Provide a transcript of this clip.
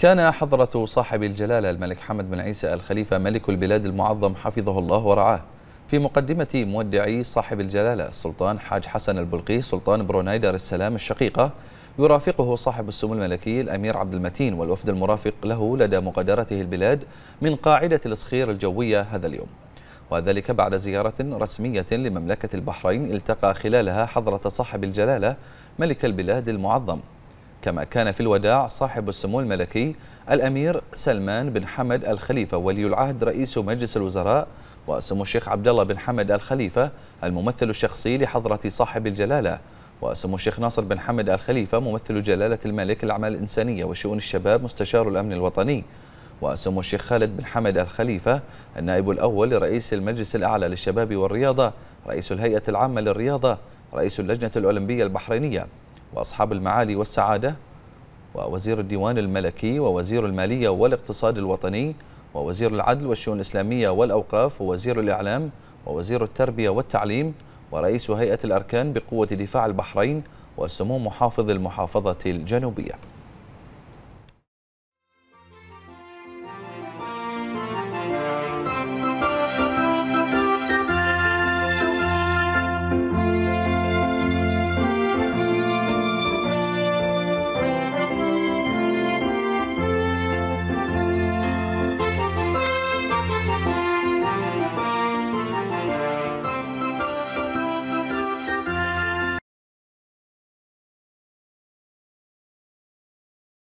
كان حضرة صاحب الجلالة الملك حمد بن عيسى الخليفة ملك البلاد المعظم حفظه الله ورعاه في مقدمة مودعي صاحب الجلالة السلطان حاج حسن البلقي سلطان بروناي دار السلام الشقيقة، يرافقه صاحب السمو الملكي الأمير عبد المتين والوفد المرافق له لدى مغادرته البلاد من قاعدة الإسخير الجوية هذا اليوم، وذلك بعد زيارة رسمية لمملكة البحرين التقى خلالها حضرة صاحب الجلالة ملك البلاد المعظم. كما كان في الوداع صاحب السمو الملكي الأمير سلمان بن حمد الخليفة ولي العهد رئيس مجلس الوزراء، وسمو الشيخ عبد الله بن حمد الخليفة الممثل الشخصي لحضرة صاحب الجلالة، وسمو الشيخ ناصر بن حمد الخليفة ممثل جلالة الملك الأعمال الإنسانية وشؤون الشباب مستشار الأمن الوطني، وسمو الشيخ خالد بن حمد الخليفة النائب الأول لرئيس المجلس الأعلى للشباب والرياضة، رئيس الهيئة العامة للرياضة، رئيس اللجنة الأولمبية البحرينية، وأصحاب المعالي والسعادة، ووزير الديوان الملكي، ووزير المالية والاقتصاد الوطني، ووزير العدل والشؤون الإسلامية والأوقاف، ووزير الإعلام، ووزير التربية والتعليم، ورئيس هيئة الأركان بقوة دفاع البحرين، وسمو محافظ المحافظة الجنوبية.